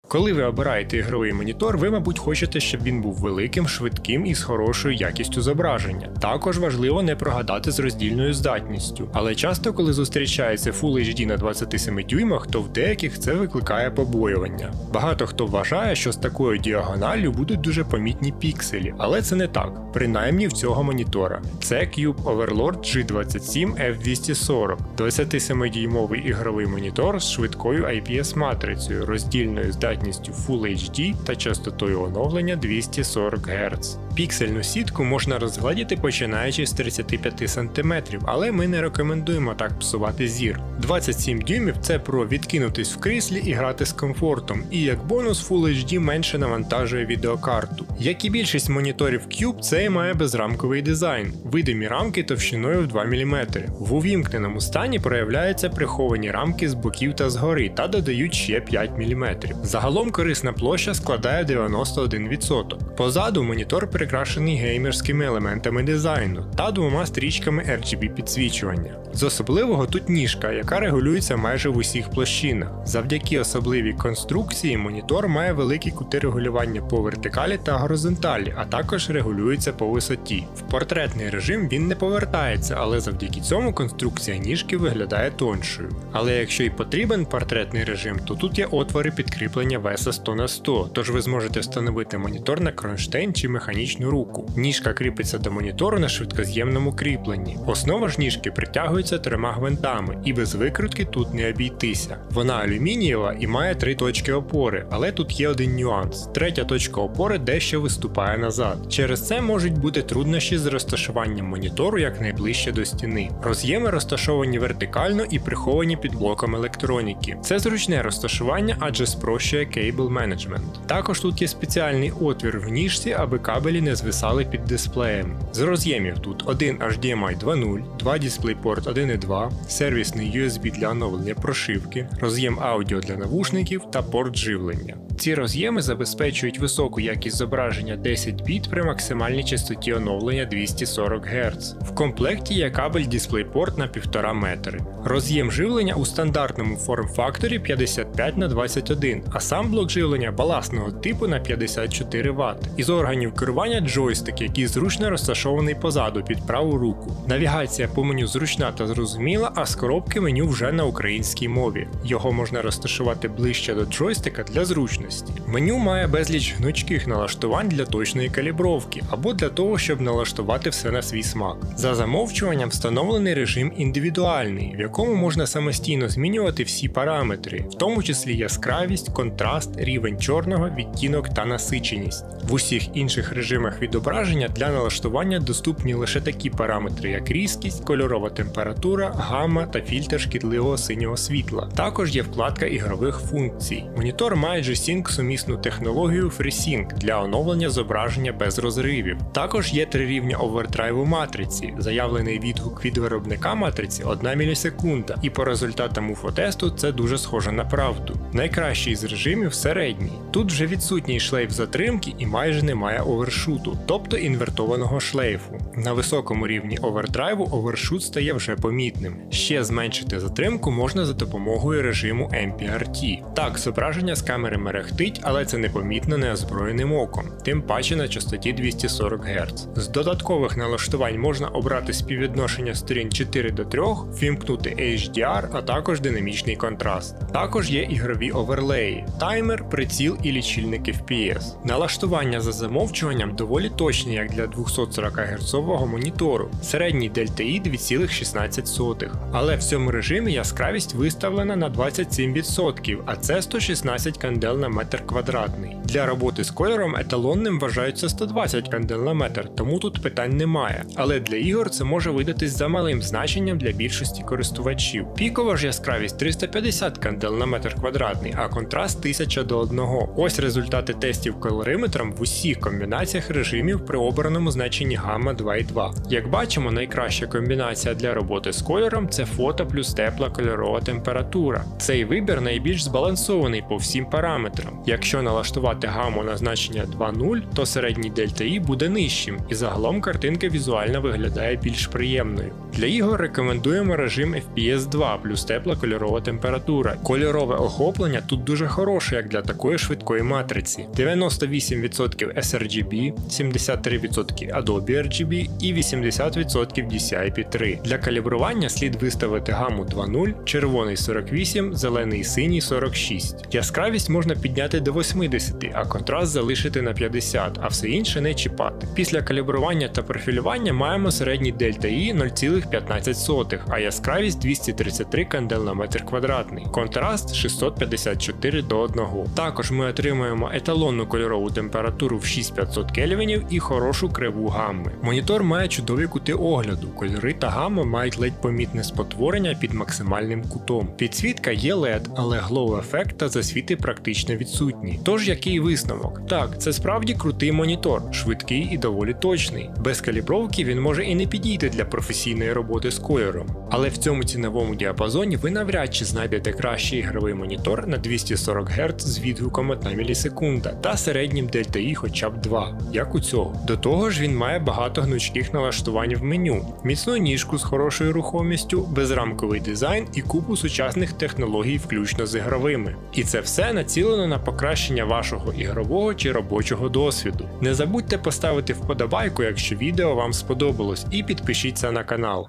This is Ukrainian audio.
Коли ви обираєте ігровий монітор, ви, мабуть, хочете, щоб він був великим, швидким і з хорошою якістю зображення. Також важливо не прогадати з роздільною здатністю. Але часто, коли зустрічається Full HD на 27 дюймах, то в деяких це викликає побоювання. Багато хто вважає, що з такою діагоналлю будуть дуже помітні пікселі, але це не так, принаймні в цього монітора. Це Cube Overlord G27 F240, 27-дюймовий ігровий монітор з швидкою IPS-матрицею, роздільною здатністю Full HD та частотою оновлення 240 Гц. Піксельну сітку можна розгледіти починаючи з 35 см, але ми не рекомендуємо так псувати зір. 27 дюймів – це про відкинутись в кріслі і грати з комфортом, і як бонус Full HD менше навантажує відеокарту. Як і більшість моніторів Cube, цей має безрамковий дизайн, видимі рамки товщиною в 2 мм. В увімкненому стані проявляються приховані рамки з боків та згори та додають ще 5 мм. Загалом корисна площа складає 91%. Позаду монітор прикрашений геймерськими елементами дизайну та двома стрічками RGB підсвічування. З особливого тут ніжка, яка регулюється майже в усіх площинах. Завдяки особливій конструкції монітор має великі кути регулювання по вертикалі та горизонталі, а також регулюється по висоті. В портретний режим він не повертається, але завдяки цьому конструкція ніжки виглядає тоншою. Але якщо й потрібен портретний режим, то тут є отвори підкріплення VESA 100/100, тож ви зможете встановити монітор на кронштейн чи механічну руку. Ніжка кріпиться до монітору на швидкоз'ємному кріпленні. Основа ж ніжки притягується 3 гвинтами, і без викрутки тут не обійтися. Вона алюмінієва і має 3 точки опори, але тут є один нюанс. Третя точка опори дещо виступає назад. Через це можуть бути труднощі з розташуванням монітору якнайближче до стіни. Роз'єми розташовані вертикально і приховані під блоком електроніки. Це зручне розташування, адже спрощує кейбл менеджмент. Також тут є спеціальний отвір в ніжці, аби кабелі не звисали під дисплеєм. З роз'ємів тут один HDMI 2.0, 2 DisplayPort 1.2, сервісний USB для оновлення прошивки, роз'єм аудіо для навушників та порт живлення. Ці роз'єми забезпечують високу якість зображення 10 біт при максимальній частоті оновлення 240 Гц. В комплекті є кабель DisplayPort на 1,5 метри. Роз'єм живлення у стандартному форм-факторі 55х21, а сам блок живлення балансного типу на 54 Вт. Із органів керування джойстик, який зручно розташований позаду під праву руку. Навігація по меню зручна та зрозуміла, а з коробки меню вже на українській мові. Його можна розташувати ближче до джойстика для зручності. Меню має безліч гнучких налаштувань для точної калібровки або для того, щоб налаштувати все на свій смак. За замовчуванням встановлений режим індивідуальний, в якому можна самостійно змінювати всі параметри, в тому числі яскравість, контраст, рівень чорного, відтінок та насиченість. В усіх інших режимах відображення для налаштування доступні лише такі параметри, як різкість, кольорова температура, гамма та фільтр шкідливого синього світла. Також є вкладка ігрових функцій. Монітор має G-Sync сумісну технологію FreeSync для оновлення зображення без розривів. Також є 3 рівня овердрайву матриці, заявлений відгук від виробника матриці 1 мілісекунда, і по результатам уфотесту це дуже схоже на правду. Найкращий з режимів середній. Тут вже відсутній шлейф затримки і майже немає овершуту, тобто інвертованого шлейфу. На високому рівні овердрайву овершут стає вже помітним. Ще зменшити затримку можна за допомогою режиму MPRT. Так, зображення з камери мерехтить, але це непомітно неозброєним оком, тим паче на частоті 240 Гц. З додаткових налаштувань можна обрати співвідношення сторін 4:3, ввімкнути HDR, а також динамічний контраст. Також є ігрові оверлеї, таймер, приціл і лічильник FPS. Налаштування за замовчуванням доволі точні, як для 240 Гц монітору. Середній DLTI 2,16, але в цьому режимі яскравість виставлена на 27%, а це 116 кандел на метр квадратний. Для роботи з кольором еталонним вважаються 120 кандел на метр, тому тут питань немає. Але для ігор це може видатись за малим значенням для більшості користувачів. Пікова ж яскравість 350 кандел на метр квадратний, а контраст 1000:1. Ось результати тестів колориметром в усіх комбінаціях режимів при обраному значенні гамма 2.2. Як бачимо, найкраща комбінація для роботи з кольором – це фото плюс тепла кольорова температура. Цей вибір найбільш збалансований збалансований по всім параметрам. Якщо налаштувати гамму на значення 2.0, то середній ΔІ буде нижчим, і загалом картинка візуально виглядає більш приємною. Для ігор рекомендуємо режим FPS 2 плюс тепла кольорова температура. Кольорове охоплення тут дуже хороше, як для такої швидкої матриці. 98% sRGB, 73% Adobe RGB і 80% DCI-P3. Для калібрування слід виставити гамму 2.0, червоний 48, зелений і синій 46. Яскравість можна підняти до 80, а контраст залишити на 50, а все інше не чіпати. Після калібрування та профілювання маємо середній ΔІ 0,15, а яскравість 233 кандел на метр квадратний. Контраст 654 до 1. Також ми отримуємо еталонну кольорову температуру в 6500 кельвінів і хорошу криву гамми. Монітор має чудові кути огляду, кольори та гамма мають ледь помітне спотворення під максимальним кутом. Підсвітка є LED, але глоу-ефект та засвіти практично відсутні. Тож який висновок? Так, це справді крутий монітор, швидкий і доволі точний. Без калібровки він може і не підійти для професійної роботи з кольором. Але в цьому ціновому діапазоні ви навряд чи знайдете кращий ігровий монітор на 240 Гц з відгуком 1 мілісекунда та середнім ΔІ хоча б 2, як у цього. До того ж він має багато гнучких налаштувань в меню, міцну ніжку з хорошою рухомістю, безрамковий дизайн і купу сучасних технологій включно з ігровими. І це все націлено на покращення вашого ігрового чи робочого досвіду. Не забудьте поставити вподобайку, якщо відео вам сподобалось, і підпишіться на канал.